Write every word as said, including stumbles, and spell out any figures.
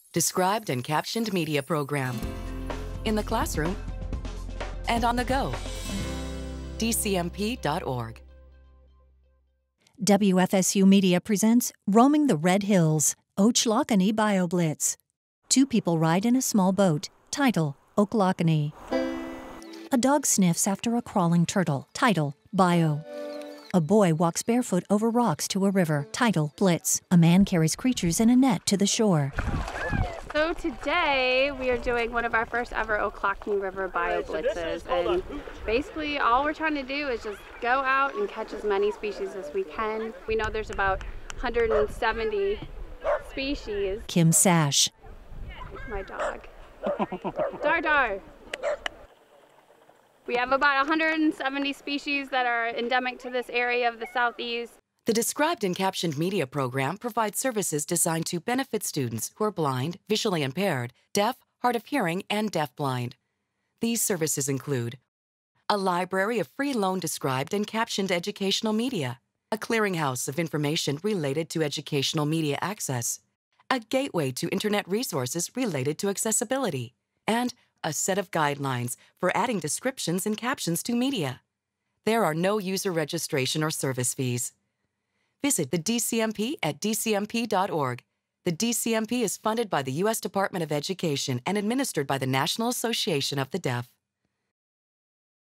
Described and captioned media program. In the classroom and on the go. D C M P dot org. W F S U Media presents Roaming the Red Hills, Ochlockonee Bio-Blitz. Two people ride in a small boat. Title, Ochlockonee. A dog sniffs after a crawling turtle. Title, Bio. A boy walks barefoot over rocks to a river. Title, Blitz. A man carries creatures in a net to the shore. So today we are doing one of our first ever Ochlockonee River Bio-Blitzes, and basically all we're trying to do is just go out and catch as many species as we can. We know there's about one hundred seventy species. Kim Sash. My dog. Dar Dar. We have about one hundred seventy species that are endemic to this area of the southeast. The Described and Captioned Media program provides services designed to benefit students who are blind, visually impaired, deaf, hard of hearing, and deafblind. These services include a library of free loan described and captioned educational media, a clearinghouse of information related to educational media access, a gateway to internet resources related to accessibility, and a set of guidelines for adding descriptions and captions to media. There are no user registration or service fees. Visit the D C M P at D C M P dot org. The D C M P is funded by the U S Department of Education and administered by the National Association of the Deaf.